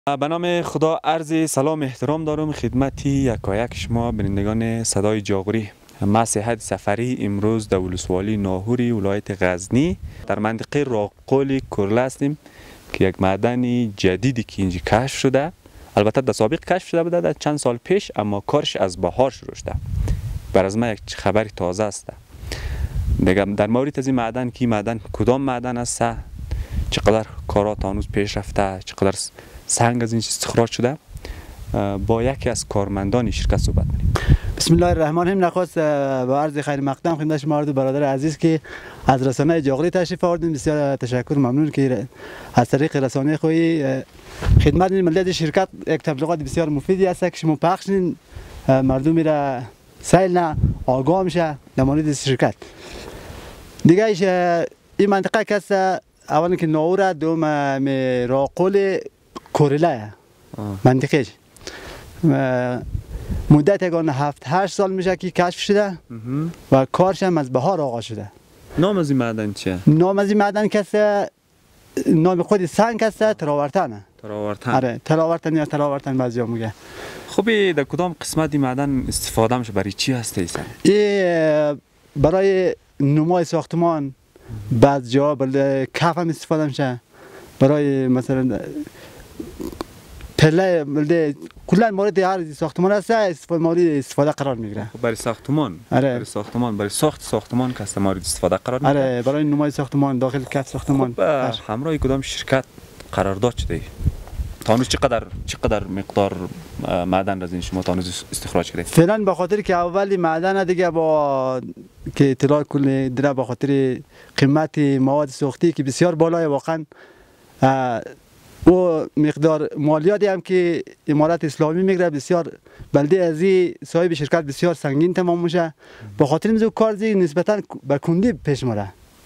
به نام خدا عرض سلام احترام دارم خدمت یکایک شما بینندگان صدای جاغوری. ما صحت سفری امروز در ولسوالی ناهوری ولایت غزنی در منطقه راقل کرله هستیم که یک معدن جدیدی که اینجا کشف شده. البته در سابق کشف شده بوده در چند سال پیش، اما کارش از بهار شروع شده. بر از ما یک خبر تازه است. دیگه در مورد از این معدن که معدن کدام معدن است، چقدر کارات هنوز پیش رفته، چقدر سنگ از این استخراج شده، با یکی از کارمندان شرکت صحبت کنیم. بسم الله الرحمن الرحیم. نخواست با عرض خیر مقدم خدمت شما برادر عزیز که از رسانه جاغوری تشریف آوردین. بسیار تشکر، ممنون که از طریق رسانه خوی خدمت ملت شرکت یک تبلیغات بسیار مفیدی است که شما پخش کنین، مردمی را سیل نه آگاه میشه در مورد شرکت. دیگه این منطقه کس اولا که ناوره، دوم راقل کرله منطقه مدت یکان 7-8 سال میشه که کشف شده و کارش هم از بهار آغاز شده. نام از این معدن چیه؟ نام از این معدن کسه نام خود سنگ کسه تراورتنه. تراورتن. آره، تراورتن یا تراورتن بعضیا میگه. خب در کدام قسمت این معدن استفاده میشه؟ برای چی هست این؟ برای نمای ساختمان، بعض جا برای کف هم استفاده میشه، برای مثلا پله بلده کلا مورد هر ساختمان هست استفاده قرار میگیره. برای ساختمان. آره. برای ساختمان، برای ساخت ساختمان که مورد استفاده قرار میگیره. آره، برای نمای ساختمان، داخل کف ساختمان. خب همراه کدام شرکت قرارداد شده؟ تا هنوز چقدر مقدار معدن از این شما تا هنوز استخراج کردید؟ فعلا به خاطر که اولی معدن دیگه با که اطلاع کل دیگه به خاطر قیمت مواد سوختی که بسیار بالای واقعا و مقدار مالیاتی هم که امارت اسلامی میگیره بسیار بلده از این صاحب شرکت بسیار سنگین تمام میشه. به خاطر اینکه کار نسبتا به کندی پیش میره.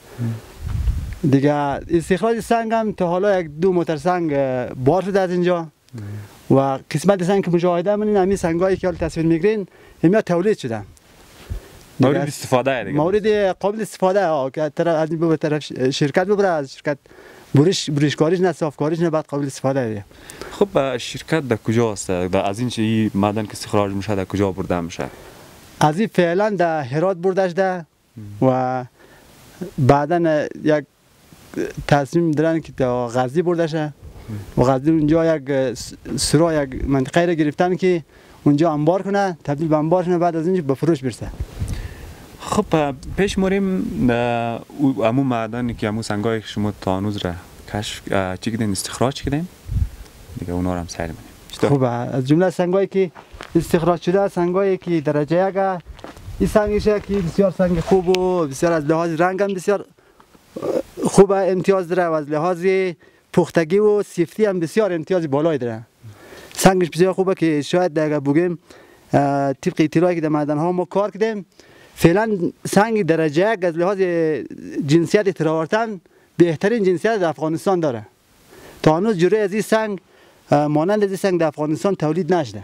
دیگه استخراج سنگ هم تا حالا 1-2 موتر سنگ بار شده از اینجا و قسمت سنگ که مشاهده می‌کنین همین سنگایی که حال تصویر میگیرین همین تولید شده. مورد استفاده دیگه. مورد قابل استفاده که از این به طرف شرکت ببره، از شرکت بروشکاریش نه صافکاریش نه بعد قابل استفاده دیگه. خب شرکت در کجا است؟ از این معدن که استخراج میشه در کجا برده میشه؟ از این فعلا در هرات برده شده و بعدا یک تصمیم دارن که تا غزنی برده شه و غزنی اونجا یک یک منطقه را گرفتن که اونجا انبار کنه، تبدیل به انبار کنه، بعد از اینجا به فروش برسه. خب پیش موریم امو معدنی که امو سنگای شما تا هنوز را کشف چی کردین استخراج کردین دیگه اونا رو هم سیر می‌کنیم. خب از جمله سنگایی که استخراج شده، سنگایی که درجه یک این سنگشه که بسیار سنگ خوب و بسیار از لحاظ رنگ هم بسیار خوب امتیاز داره و از لحاظ پختگی و سیفتی هم بسیار امتیاز بالایی داره. سنگش بسیار خوبه که شاید اگر بگیم طبق اطلاعی که در معدن ها ما کار کردیم، فعلا سنگ درجه یک از لحاظ جنسیت تراورتن بهترین جنسیت در افغانستان داره. تا هنوز جوری از این سنگ مانند از این سنگ در افغانستان تولید نشده.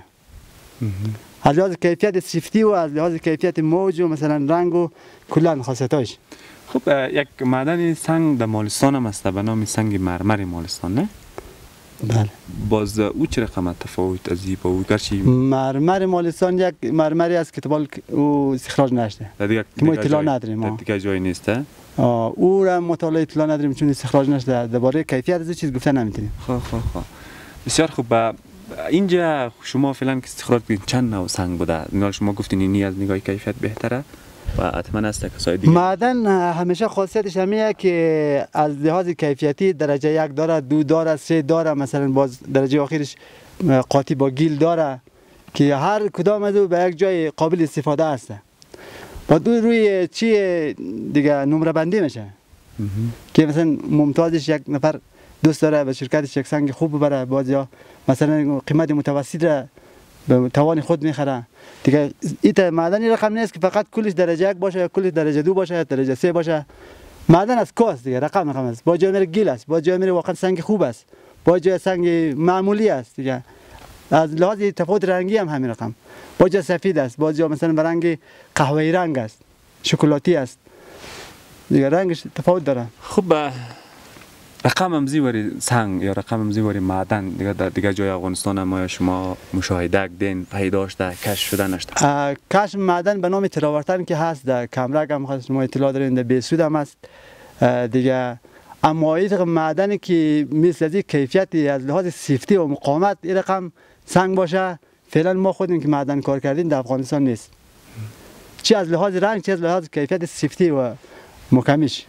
از لحاظ کیفیت سیفتی و از لحاظ کیفیت موج و مثلا رنگ و کلا خاصیتاش. خب یک معدن سنگ در مالستان هم است به نام سنگ مرمر مالستان، نه؟ بله. باز او چه رقم تفاوت از این با او؟ گرچه مرمر مالستان یک مرمری است که تبال او استخراج نشده. دیگه ما اطلاع نداریم. دیگه جایی نیست. او را مطالعه اطلاع نداریم چون استخراج نشده. درباره کیفیت از چیز گفته نمیتونیم. خب بسیار خوب. اینجا شما فعلا که استخراج کردین چند نوع سنگ بوده؟ نگاه شما گفتین اینی از نگاه کیفیت بهتره و حتما است کسای دیگه. معدن همیشه خاصیتش همیه که از لحاظ کیفیتی درجه 1 داره، 2 داره، 3 داره، مثلا باز درجه آخرش قاطی با گیل داره که هر کدام از او به یک جای قابل استفاده است. با روی چی دیگه نمره بندی میشه که مثلا ممتازش یک نفر دوست داره و شرکتش یک سنگ خوب ببره، باز یا مثلا قیمت متوسط را به توان خود میخره دیگه. این معدنی رقم نیست که فقط کلش درجه 1 باشه یا کلش درجه 2 باشه یا درجه 3 باشه. معدن از کاست دیگه، رقم است. با جای میره گیل است، با جای میره واقعا سنگ خوب است، با جای سنگ معمولی است دیگه. از لحاظ تفاوت رنگی هم همین رقم، با جای سفید است، با جای مثلا به رنگ قهوه‌ای رنگ است، شکلاتی است دیگه، رنگش تفاوت داره. خب رقم هم زیوری سنگ یا رقم هم زیوری معدن دیگه جای افغانستان هم یا شما مشاهده کردین پیدا شده کشف شده نشده؟ کشف معدن به نام تراورتن که هست در کمرک هم خواست شما اطلاع دارین، در بیسود هم هست دیگه. اما این معدنی که مثل از کیفیتی از لحاظ سیفتی و مقاومت این رقم سنگ باشه فعلا ما خودیم که معدن کار کردیم در افغانستان نیست، چی از لحاظ رنگ چی از لحاظ کیفیت سیفتی و مکمش.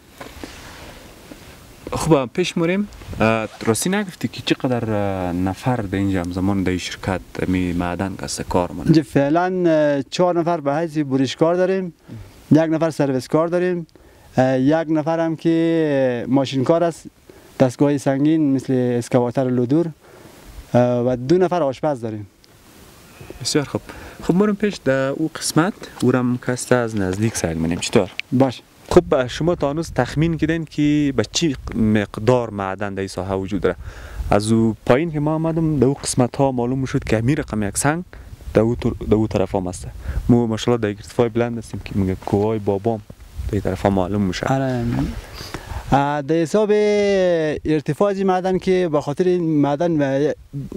خوب پیش موریم راستی نگفتی که چقدر نفر در اینجا زمان در شرکت می معدن کسته کار مونه؟ اینجا فعلا 4 نفر به حیث بوریشکار داریم، 1 نفر سرویس کار داریم، 1 نفر هم که ماشین کار است دستگاه سنگین مثل اسکواتر لودور و 2 نفر آشپز داریم. بسیار خوب. خب مورم پیش در او قسمت او رم کسته از نزدیک سیل منیم چطور؟ باش. خب شما تا هنوز تخمین کردین که به چی مقدار معدن در این ساحه وجود داره؟ از او پایین که ما آمدم در او قسمت ها معلوم شد که همین رقم یک سنگ در او طرف هم هسته. ما ماشاءالله در ارتفاع بلند هستیم که میگه کوههای بابام در این طرف ها معلوم میشه. در حساب ارتفاع این معدن که به خاطر این معدن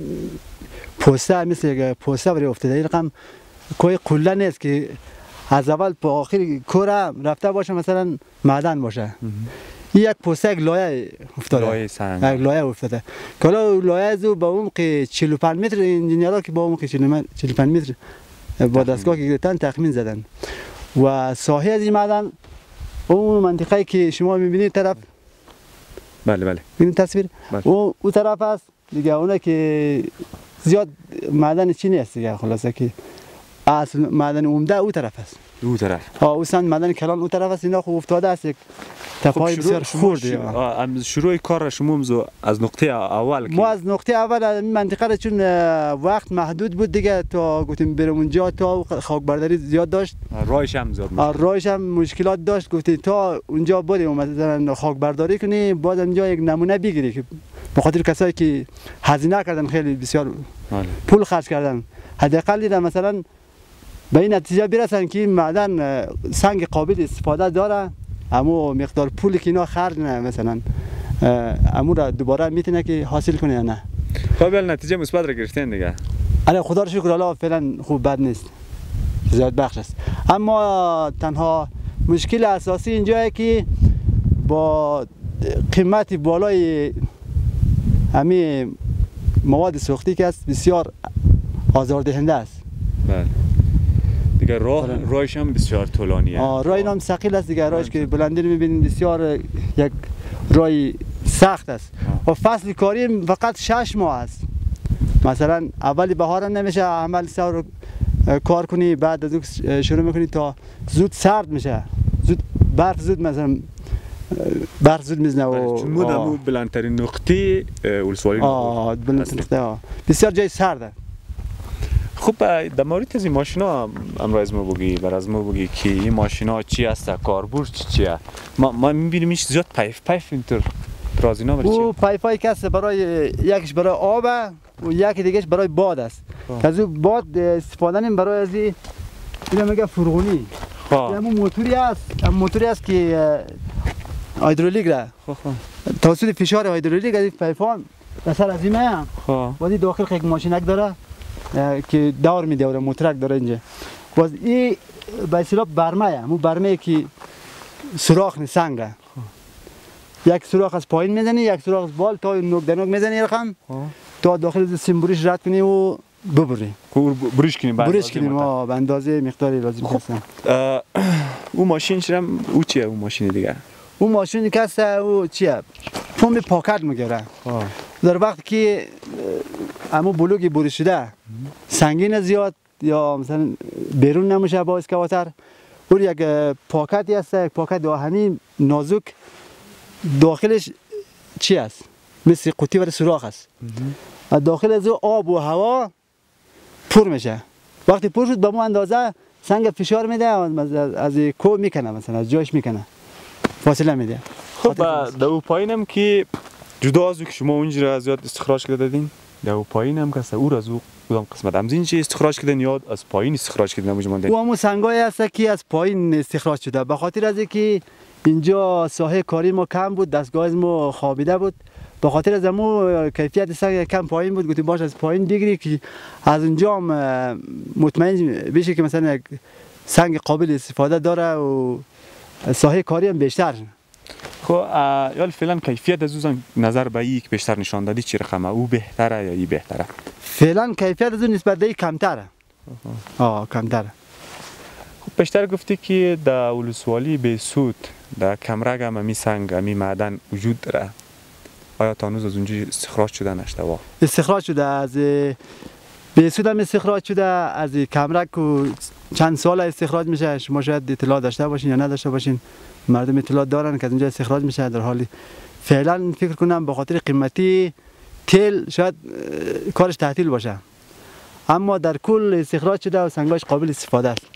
پوسته مثل پوسته برای افتاده، این رقم کوه قله نیست که از اول تا آخر کوره رفته باشه مثلا معدن باشه. این یک پوسته یک لایه افتاده، لایه سنگ، یک لایه افتاده که حالا لایه از با عمق 45 متر انجینیرها که با عمق 45 متر با دستگاه که گرفتن تخمین زدن و ساحه از این معدن اون منطقه که شما میبینید طرف، بله ببینید تصویر، بله. اون طرف است دیگه، اونه که زیاد معدن چی نیست دیگه، خلاصه که اصل معدن عمده او طرف است. او طرف او سند معدن کلان او طرف است، اینا خوب افتاده است یک تپای بسیار خرد. شروع کار شما از نقطه اول ما از نقطه اول این منطقه را چون وقت محدود بود دیگه تا گفتیم بریم اونجا تا خاک برداری زیاد داشت، راهش هم زیاد راهش هم مشکلات داشت، گفتیم تا اونجا بریم مثلا خاک برداری کنی باز اونجا یک نمونه بگیری که به خاطر کسایی که هزینه کردن خیلی بسیار پول خرج کردن حداقل مثلا به این نتیجه برسن که این معدن سنگ قابل استفاده داره، اما مقدار پولی که اینا خرج نه مثلا امو را دوباره میتونه که حاصل کنه یا نه. خب نتیجه مثبت را گرفتین دیگه. الان خدا رو شکر الله فعلا خوب بد نیست، زیاد بخش است. اما تنها مشکل اساسی اینجاست که با قیمت بالای همین مواد سوختی که است بسیار آزاردهنده است. بله. دیگه راهش هم بسیار طولانیه. راه هم ثقیل است دیگه، راهش که بلندی رو می‌بینید بسیار یک راه سخت است. و فصل کاری فقط 6 ماه است. مثلا اولی بهار هم نمیشه عمل سر کار کنی، بعد از اون شروع میکنی تا زود سرد میشه، زود برف زود مثلا برف زود میزنه و چون بلندترین نقطه ولسوالی بلندترین نقطه بسیار جای سرده. خب در مورد از این ماشینا امروز ما بگی از ما بگی که این ماشینا چی هست، کاربرد چیه؟ ما میبینیم ایش زیاد پایپ اینطور رازینا برای چی؟ او پایپایی که هست برای یکیش برای آب و یکی دیگهش برای باد است. از اون باد استفاده نیم برای از این میگه فرغونی. همون موتوری است که هیدرولیک را توسط فشار هیدرولیک از این پایپ‌ها اثر از این میام. ولی داخل یک ماشینک داره که دور میده و موتورک داره اینجا. باز این به اصطلاح برمه، همون برمه که سوراخ سنگه. یک سوراخ از پایین میزنی، یک سوراخ از بال تا نوک در نوک میزنی رقم تا داخل سیم بریش رد کنی و ببری. بریش کنیم به اندازه مقداری لازم هستن. او ماشین چرم او چیه اون ماشین دیگه؟ اون ماشینی که هست او چیه؟ پمپ پاکت میگیره. در وقتی که اما بلوگی بریده شده سنگین زیاد یا مثلا بیرون نمیشه با اسکواتر، اون یک پاکتی هست، یک پاکت آهنی نازک، داخلش چی است؟ مثل قوطی و سوراخ است. داخل از آب و هوا پر میشه. وقتی پر شد به مو اندازه سنگ فشار میده از کو میکنه، مثلا از جایش میکنه، فاصله میده. خب در پایینم که جدا از که شما اونجا زیاد استخراج کرده دادین یا پایین هم کسا او از او کدام قسمت همزین چی استخراج کردن یا از پایین استخراج کردن نموج مانده؟ او همون سنگای هست که از پایین استخراج شده، به خاطر از اینکه اینجا ساحه کاری ما کم بود، دستگاه ما خوابیده بود، به خاطر از همون کیفیت سنگ کم پایین بود. گفتیم باش از پایین بگیری که از اونجا هم مطمئن بشه که مثلا سنگ قابل استفاده داره و ساحه کاری هم بیشتر. خب یا فعلا کیفیت از اون نظر به یک بیشتر نشان دادی چی رقمه؟ او بهتره یا ای بهتره؟ فعلا کیفیت از اون نسبت به کمتره. کمتره. خب بیشتر گفتی که در ولسوالی بیسود در کمرگ هم امی سنگ امی معدن وجود داره. آیا تا هنوز از اونجا استخراج شده نشده؟ استخراج شده، از بیسود هم استخراج شده، از کمرگ و چند سال استخراج میشه. شما شاید اطلاع داشته باشین یا نداشته باشین، مردم اطلاع دارن که از اونجا استخراج میشه. در حالی فعلا فکر کنم به خاطر قیمتی تیل شاید کارش تعطیل باشه، اما در کل استخراج شده و سنگاش قابل استفاده است.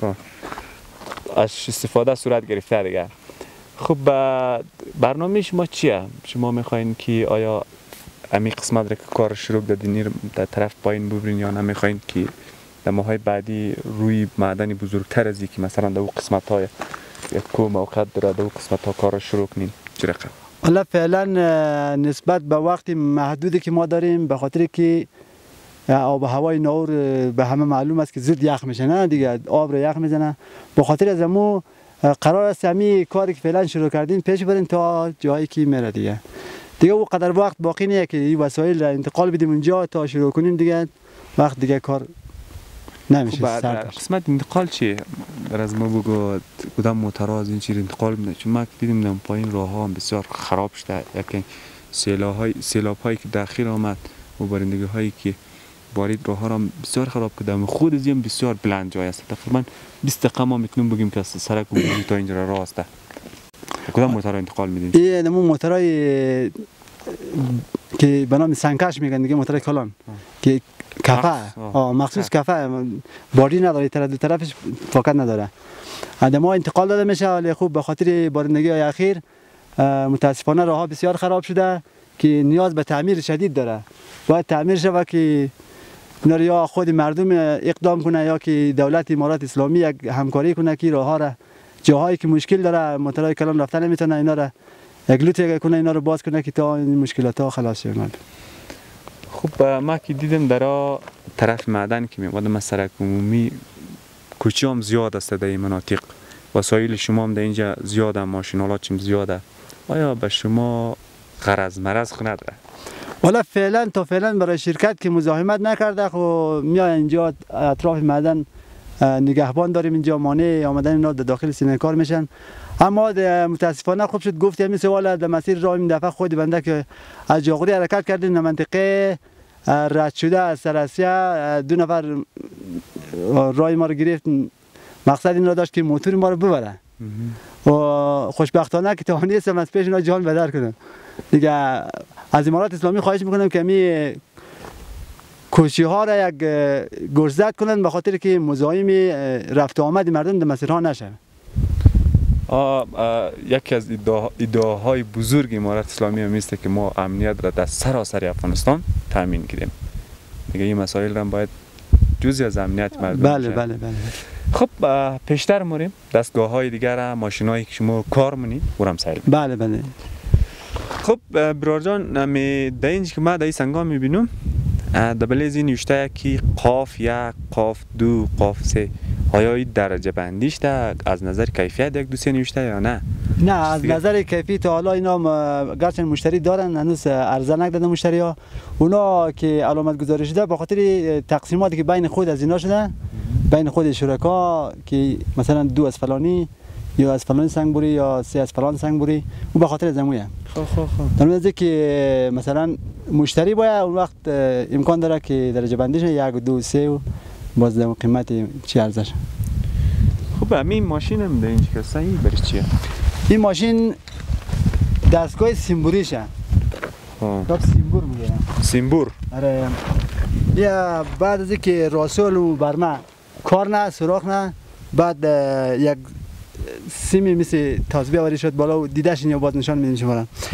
از استفاده صورت گرفته دیگه. خب برنامه شما چیه؟ شما میخواین که آیا امی قسمت را که کار شروع دادین در طرف پایین ببرین یا نمیخواین که در ماهای بعدی روی معدنی بزرگتر از که مثلا در او قسمت های یک کو موقع داره در او قسمت ها کار شروع کنین؟ چه رقم؟ حالا فعلا نسبت به وقت محدودی که ما داریم، به خاطر که آب و هوای نور به همه معلوم است که زود یخ میشه، نه دیگه آب رو یخ میزنه. به خاطر از امو قرار است همین کاری که فعلا شروع کردیم پیش بریم تا جایی که میره دیگه او قدر وقت باقی نیست که این وسایل را انتقال بدیم اونجا تا شروع کنیم دیگه وقت دیگه کار نمیشه. قسمت انتقال چیه؟ در از ما بگو کدام موترها از این چیز انتقال میده؟ چون ما دیدیم پایین راه ها بسیار خراب شده، یکی سیلاب هایی که داخل آمد و بارندگی هایی که بارید راه ها را بسیار خراب کرده. خود از این بسیار بلند جای است، تقریبا 20 دقیقه ما میتونیم بگیم که سرک عمومی تا اینجا راسته. کدام موترها انتقال میدیم؟ این نمون موترهای که به نام سنگکش میگن دیگه، موتر کلان که کفه مخصوص کفه بادی نداره، دو طرفش فاکت نداره. ما انتقال داده میشه، ولی خوب به خاطر بارندگی های اخیر متاسفانه راه ها بسیار خراب شده که نیاز به تعمیر شدید داره. باید تعمیر شود که یا خود مردم اقدام کنه یا که دولت امارات اسلامی یک همکاری کنه که راه ها را جاهایی که مشکل داره موترهای کلان رفتن نمیتونه اینا را یک لوت کنه، اینا رو باز کنه که تا این مشکلات ها خلاص شه. خب ما که دیدم در طرف معدن که میومدم از سرک عمومی کوچی هم زیاد است در این مناطق، وسایل شما هم در اینجا زیاده، ماشینالات هم زیاده. آیا به شما غرض مرض خو نداره؟ والا فعلا برای شرکت که مزاحمت نکرده، خب میای اینجا اطراف معدن نگهبان داریم، اینجا مانع آمدن اینا در داخل سینه کار میشن. اما متاسفانه خوب شد گفتی همین سوال در مسیر راه این دفعه خود بنده که از جاغوری حرکت کردیم در منطقه رد شده از سرسیه 2 نفر راه ما رو گرفت. مقصد این را داشت که موتور ما رو ببره و خوشبختانه که توانستم از پیش اینا جان بدر کنم دیگه. از امارات اسلامی خواهش میکنم که می کوشی ها را یک گرزد کنند به خاطر که مزاحم رفت و آمد مردم در مسیرها نشه. یکی از ادعاهای بزرگ امارات اسلامی هم است که ما امنیت را در سراسر افغانستان تامین کردیم. دیگه این مسائل را باید جزئی از امنیت مردم بله. خب پیشتر موریم دستگاه های دیگر، ماشین هایی که شما کار منید برام سیر. بله. خب برار جان، در اینجا که ما در این سنگا میبینم در بلیزی نوشته که قاف 1، قاف 2، قاف 3. آیا این درجه بندیش ده از نظر کیفیت 1، 2، 3 نوشته یا نه؟ نه، از نظر کیفیت تا حالا اینا گرچه مشتری دارن هنوز عرضه نکردن مشتری ها. اونا که علامت گذاری شده به خاطر تقسیماتی که بین خود از اینا شده، بین خود شرکا که مثلا 2 از فلانی یا از فلان سنگ بوری یا 3 از فلان سنگ بوری، او به خاطر زمویه. در مورد که مثلا مشتری باید اون وقت امکان داره که درجه بندیش 1، 2، 3 و باز قیمت چی ارزش. خب همین ماشین هم در اینجا که صحیح برش چیه؟ این ماشین دستگاه سیمبوریشه. سیمبور میگه. سیمبور. آره. یا بعد از اینکه راسول و برمه کار نه، سوراخ نه، بعد یک سیمی مثل تاسبیح آوری شد بالا و دیدش اینجا باز نشان میدین شما را.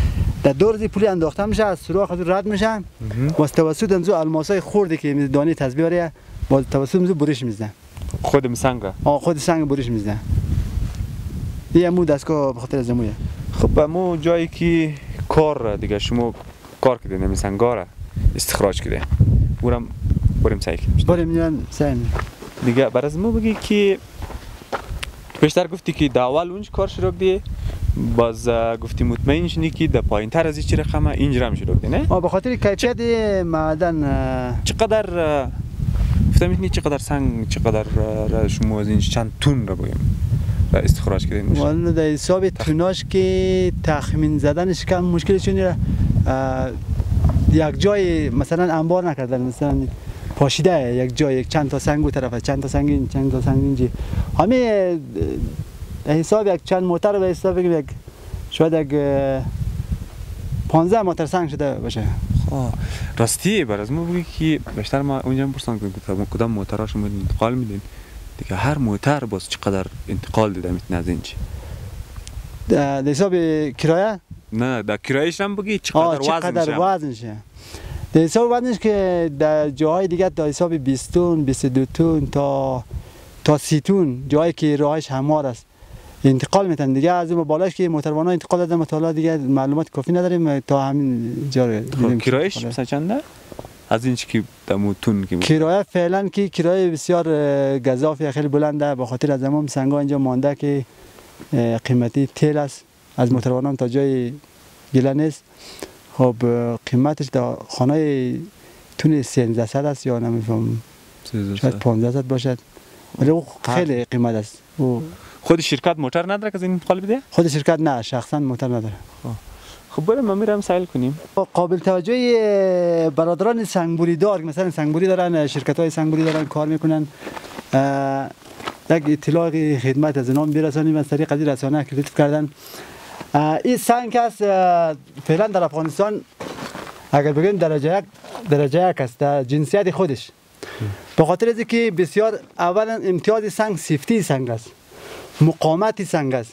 در دور پولی انداخته میشه، از سوراخ از رد میشن، با توسط امزو الماسای خوردی که دانه تسبیحه با توسط امزو برش میزنن. خود سنگ؟ خود سنگ برش میزنن. این مو دستگاه به خاطر زمویه. خب مو جایی که کار دیگه شما کار کردین همین سنگا را استخراج کردین. بریم سعی کنیم. بریم سعی دیگه برای ما بگی که بیشتر گفتی که در اول اونج کار شروع کردی، باز گفتی مطمئن شدی که در پایین تر از چی رقمه اینجا هم شروع کردی، نه؟ به خاطر کیفیت معدن. چقدر گفتم میتونی چقدر سنگ چقدر شما از این چند تون رو بگیم استخراج کردین؟ والا در حساب توناش که تخمین زدنش کم مشکل چونه یک جای مثلا انبار نکردن، مثلا پاشیده یک جای یک چند تا سنگ اون طرف، چند تا سنگ این، چند تا سنگ اینجا، همه حساب یک چند موتر به حساب یک شاید یک 15 موتر سنگ شده باشه. راستی برای ما بگی که بیشتر ما اونجا می‌پرسن که کدام موترها شما انتقال میدین دیگه، هر موتر باز چقدر انتقال دیده میتونه از اینجا؟ در حساب کرایه؟ نه در کرایه‌اش هم بگی چقدر وزنشه. در حساب وزنش که در جاهای دیگه در حساب 20 تن 22 تن تا 30 تن جایی که راهش هموار است انتقال میتن دیگه. از اون بالاش که موتروان‌ها انتقال دادن مطالعه دیگه معلومات کافی نداریم تا همین جا. کرایه‌اش مثلا چنده؟ از این که دموتون که کرایه فعلا که کرایه بسیار گزافی خیلی بلنده، به خاطر از تمام سنگا اینجا مانده که قیمتی تیل است، از موتروانان تا جای گله نیست. خب قیمتش در خانه تون 1300 است یا نمیفهم شاید 1500 باشد، ولی او خیلی قیمت است. خود شرکت موتر نداره که از این انتقال بده؟ خود شرکت نه، شخصا موتر نداره. خب بریم ما میرم سایل کنیم. قابل توجهی برادران سنگبوری دار، مثلا سنگبوری دارن، شرکت‌های سنگبوری دارن کار میکنن، یک اطلاع خدمت از نام برسانیم از طریق از رسانه که لطف کردن. این سنگ است فعلا در افغانستان اگر بگیم درجه یک است در جنسیت خودش، به خاطر از اینکه بسیار اولا امتیاز سنگ سیفتی سنگ است، مقاومت سنگ است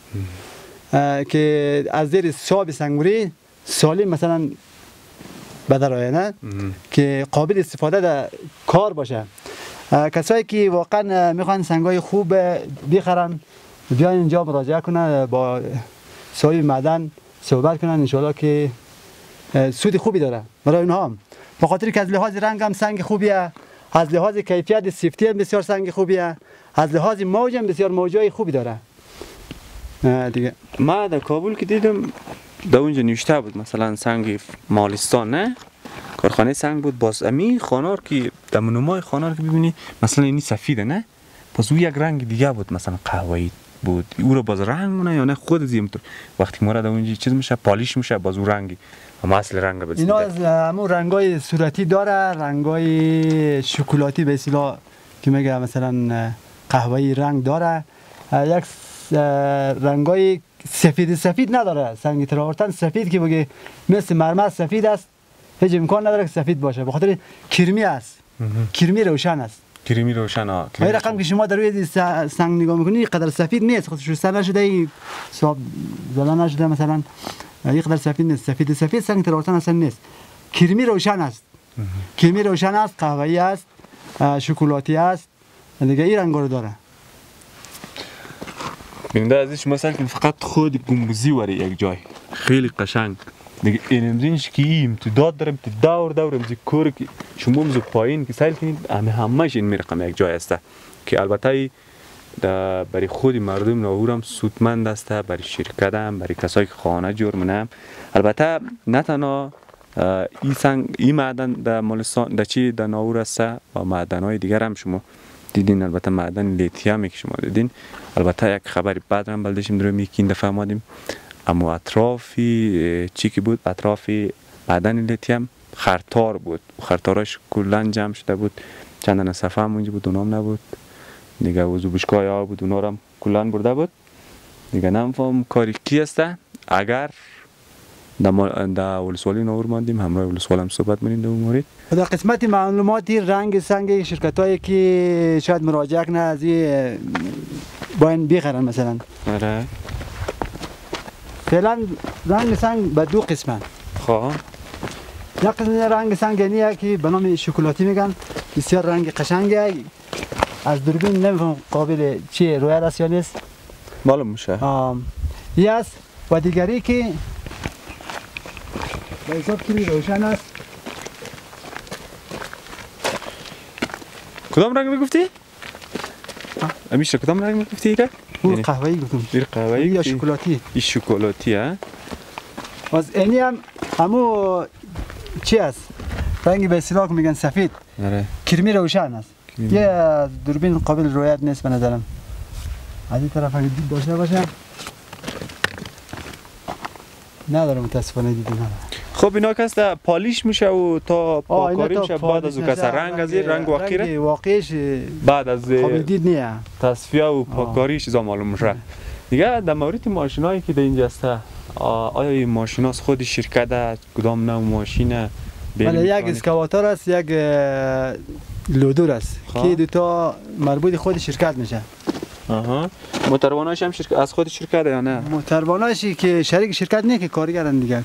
که از زیر صاب سنگبوری سالم مثلا بدر آینه که قابل استفاده در کار باشه. کسایی که واقعا میخوان سنگای خوب بخرن بیاین اینجا مراجعه کنن، با صاحب معدن صحبت کنن، انشالله که سود خوبی داره برای اونها هم، به خاطر که از لحاظ رنگ هم سنگ خوبیه، از لحاظ کیفیت سیفتی هم بسیار سنگ خوبیه، از لحاظ موج هم بسیار موجای خوبی داره. دیگه ما در کابل که دیدم در اونجا نوشته بود مثلا سنگ مالستان، نه کارخانه سنگ بود، باز امی خانار که در منومای خانار که ببینی مثلا اینی سفیده، نه باز او یک رنگ دیگه بود مثلا قهوه‌ای بود، او رو باز رنگ مونه یا نه خود زیمتون وقتی ما را در اونجا چیز میشه پالیش میشه باز او رنگی اما اصل رنگ بده. اینا از همون رنگای صورتی داره، رنگای شکلاتی به اصطلاح که میگه مثلا قهوه‌ای رنگ داره، یک رنگای سفید نداره. سنگ تراورتن سفید که بگه مثل مرمر سفید است هیچ امکان نداره که سفید باشه، به خاطر کرمی است، کرمی روشن است. کریمی روشن ها. این رقم که شما در روی سنگ نگاه میکنید قدر سفید نیست، خودش شسته نشده، صاحب زدن نشده، مثلا این قدر سفید نیست. سفید سنگ تراورتن اصلا نیست، کرمی روشن است. کرمی روشن است، قهوه‌ای است، شکلاتی است، دیگه این رنگا رو داره. ببینید ازش مثلا که فقط خود گنبزی وره یک جای خیلی قشنگ دیگه اینمزینش که امتداد داره، دور امزی کور که شما امزو پایین که سیل کنید همهش این میرقم یک جای است که البته برای خود مردم ناهور هم سودمند است، برای شرکت هم، برای کسایی که خانه جور منم. البته نه تنها این سنگ این معدن در مالستان در چی در ناهور است و معدن‌های دیگر هم شما دیدین، البته معدن لیتیومی که شما دیدین. البته یک خبری بعد هم بلدشیم داریم یکی این دفعه آمدیم، اما اطرافی چی که بود، اطرافی معدن لیتیوم خرطار بود، خرطاراش کلا جمع شده بود، چندان صفحه هم اونجا بود اونام نبود دیگه، وضو بشکای ها بود اونا هم کلا برده بود دیگه. نمیفهم کاری کی است. اگر در ولسوالی نور ماندیم همراه ولسوال هم صحبت می‌کنیم در اون مورد. در قسمت معلوماتی رنگ سنگ شرکت‌هایی که شاید مراجعه کنه از این باید بخرن مثلا. آره فعلا رنگ سنگ به دو قسمه. خب یک قسم رنگ سنگینیه که به نام شکلاتی میگن، بسیار رنگ قشنگه، از دوربین نمیفهم قابل چی رویت است یا نیست. معلوم میشه. یه است و دیگری که به حساب کلی روشن است. کدام رنگ میگفتی؟ امیشه کدام رنگ میگفتی که؟ اون قهوه‌ای گفتم. این قهوه‌ای یا شکلاتی. این شکلاتی ها؟ از اینی هم همو چی است؟ رنگی به اصطلاح میگن سفید. آره. کرمی روشن است. یه دوربین قابل رویت نیست به نظرم. از این طرف اگه دید داشته باشه ندارم، متاسفانه دید ندارم. خب اینا کسته پالیش میشه و تا پاکاری میشه، بعد از او کسه رنگ از این رنگ واقعیه؟ رنگ واقعیش بعد از قابل دید نیه. تصفیه و پاکاری چیزا معلوم میشه. دیگه در مورد ماشینایی که در اینجا هسته، آیا این ماشینا از خود شرکت است؟ کدام نوع ماشینه؟ بله، یک اسکواتور است، یک لودور است که دوتا مربوط خود شرکت میشه. موترواناش هم از خود شرکت یا نه؟ موترواناشی که شریک شرکت نه، که کارگرن دیگه.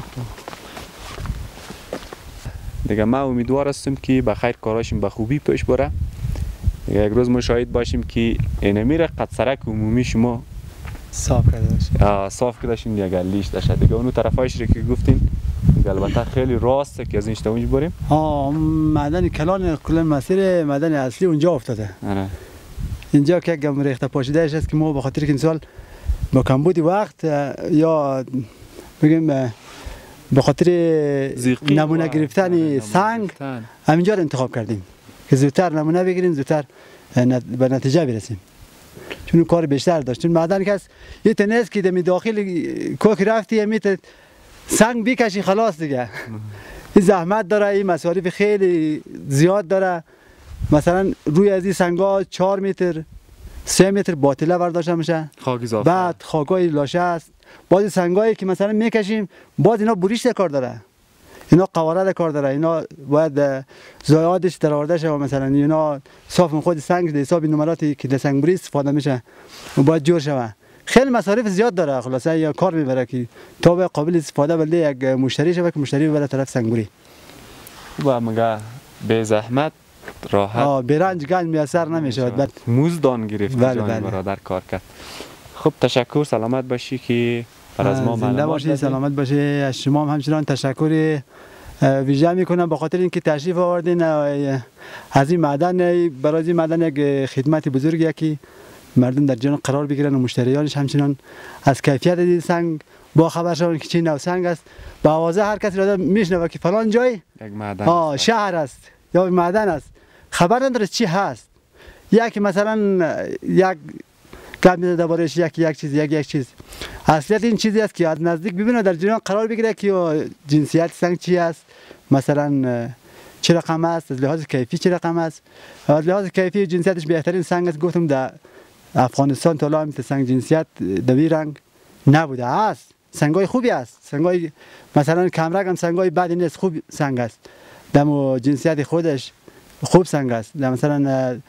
دیگه ما امیدوار هستیم که بخیر کاراشیم به خوبی پیش بره. دیگه یک روز ما شاهد باشیم که اینمی را قد سرک عمومی شما صاف کرده باشه. صاف کرده شیم دیگه لیش داشته. دیگه اونو طرفایش رو که گفتین دیگه البته خیلی راسته که از اینش تا اونج بریم. معدن کلان کلا مسیر معدن اصلی اونجا افتاده. آره. اینجا که گم ریخته پاشیده است که ما به خاطر که این سال با کمبود وقت یا بگیم به خاطر نمونه گرفتن سنگ همینجا رو انتخاب کردیم که زودتر نمونه بگیریم، زودتر به نتیجه برسیم. چون کار بیشتر داشتیم. معدن که است یه تنیست که دمی داخل کوک رفتی میت سنگ بکشی خلاص دیگه. این زحمت داره، این مصارف خیلی زیاد داره. مثلا روی از این سنگا 4 متر 3 متر باطله برداشته میشه، خاک اضافه، بعد خاکای لاشه است. بعضی سنگایی که مثلا میکشیم باز اینا بریش کار داره، اینا قواره کار داره، اینا باید ضایعاتش درآورده شه و مثلا اینا صاف خود سنگ به حساب نمراتی که در سنگ بری استفاده میشه و باید جور شه. خیلی مصارف زیاد داره. خلاصه یا کار میبره که تا به قابل استفاده بله یک مشتری شه که مشتری بره طرف سنگبری و مگه به زحمت راحت برنج گنج میسر نمیشه. بعد موزدان گرفت جان برادر کار کرد. خب تشکر، سلامت باشی که از ما زنده باشی، سلامت باشی. از شما هم همچنان تشکر ویژه میکنم به خاطر اینکه تشریف آوردین از این معدن. برای این معدن یک خدمت بزرگیه که مردم در جان قرار بگیرن و مشتریانش همچنان از کیفیت این سنگ با خبر شون که چه نوع سنگ است. به آوازه هر کسی را میشنوه که فلان جای یک معدن شهر است یا معدن است، خبر نداره چی هست. یکی مثلا یک گپ میزنه درباره‌اش یک چیز یک چیز. اصلیت این چیزی است که از نزدیک ببینه، در جریان قرار بگیره که جنسیت سنگ چی است، مثلا چه رقم است، از لحاظ کیفی چه رقم است. از لحاظ کیفی جنسیتش بهترین سنگ است. گفتم در افغانستان تا الان سنگ جنسیت دوی رنگ نبوده است. سنگای خوبی است، سنگای مثلا کمرگ هم سنگای بدی نیست، خوب سنگ است. دم جنسیت خودش خوب سنگ است. مثلا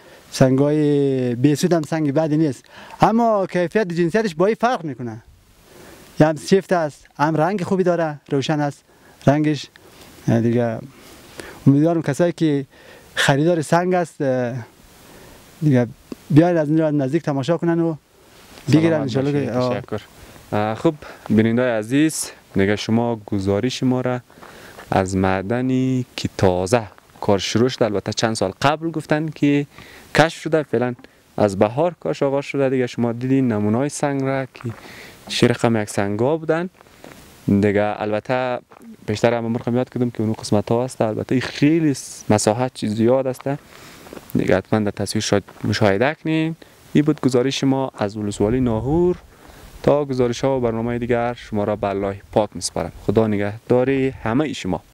سنگای بیسود هم سنگ بدی نیست، اما کیفیت جنسیتش با این فرق میکنه. هم شیفت است، هم رنگ خوبی داره، روشن است رنگش دیگه. امیدوارم کسایی که خریدار سنگ است دیگه بیاید از این نزدیک تماشا کنن و بگیرن ان شاءالله. تشکر. خب بینندگان عزیز، دیگه شما گزارش ما را از معدنی که تازه کار شروع شده، البته چند سال قبل گفتن که کشف شده، فعلا از بهار کارش آغاز شده دیگه. شما دیدین نمونه‌های سنگ را که چه رقم یک سنگا بودن دیگه. البته بیشتر هم مرخم یاد کردم که اونو قسمت ها هست، البته خیلی مساحت چیز زیاد است دیگه. حتما در تصویر شاید مشاهده کنین. این بود گزارش ما از ولسوالی ناهور. تا گزارش ها و برنامه دیگر شما را به الله پاک میسپارم. خدا نگهداری همه شما.